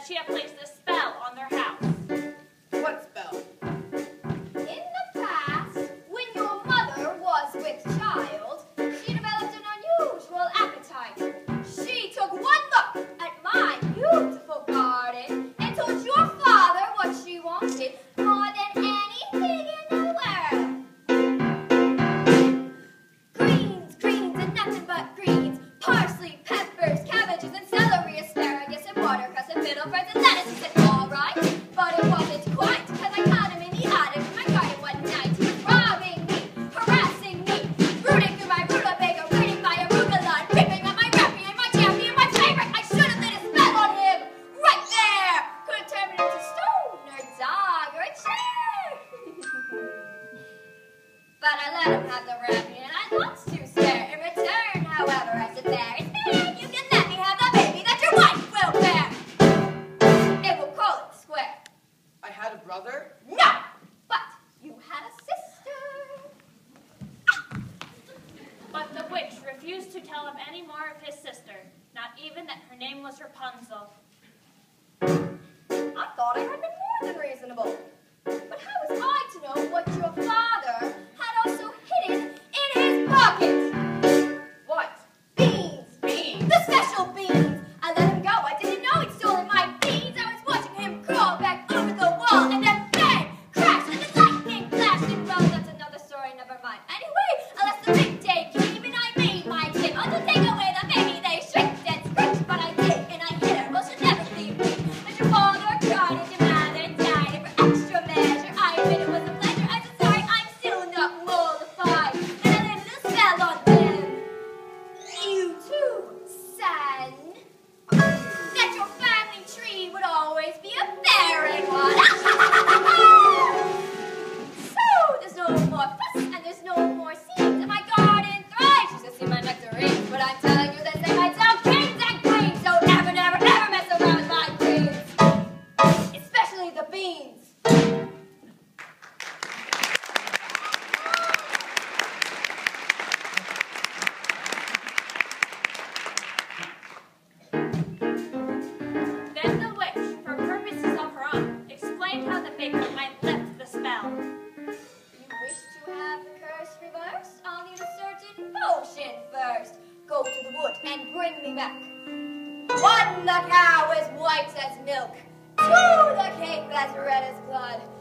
she had placed a spell on their house. What spell? In the past, when your mother was with child, she developed an unusual appetite. She took one look at my beautiful garden and told your father what she wanted more than anything in the world. Greens, greens, and nothing but greens. Parsley, peppers, cabbages, and celery, asparagus, and watercress, and fiddlebreads, and lettuce. He said, all right, but it wasn't quite, because I caught him in the attic in my garden one night. He was robbing me, harassing me, rooting through my rutabaga, reading my arugula, and picking up my rapier, my champion, my favorite. I should have lit a spell on him, right there. Could have turned him into stone, or a dog, or a chair. But I let him have the rapier, and I lost to spare. In return, however, I said, there, you can let me have the baby that your wife will bear. And we'll call it square. I had a brother? No! But you had a sister. But the witch refused to tell him any more of his sister, not even that her name was Rapunzel. I thought I had been more than reasonable. But how was I to know what your father had also hidden in his pocket? What? Beans! Beans? The special beans! I let him go. I didn't know he'd stolen my beans. I was watching him crawl back over the wall, and then bang! Crash! And the lightning flashed, and well, that's another story, never mind. Anyway, alas, the big day came, and I made my claim. Oh, to take away the baby, they shrieked and screeched, but I did, and I hid her. Well, she'll never leave me. And your father cried, and your mother died, and for extra measure, I admit it was a pleasure. I said, sorry, I'm still not mollified. And I laid a little spell on them. You too, son. That your family tree would always be a barren one. So there's no more fuss and there's no more seeds, and my garden thrives. You should see my nectarines, but I'm telling you that they might sell kings and queens. So never, never, ever mess around with my greens, especially the beans. Then the witch, for purposes of her own, explained how the baker might lift the spell. You wish to have the curse reversed? I'll need a certain potion first. Go to the wood and bring me back. 1, the cow as white as milk. 2, the cape as red as blood.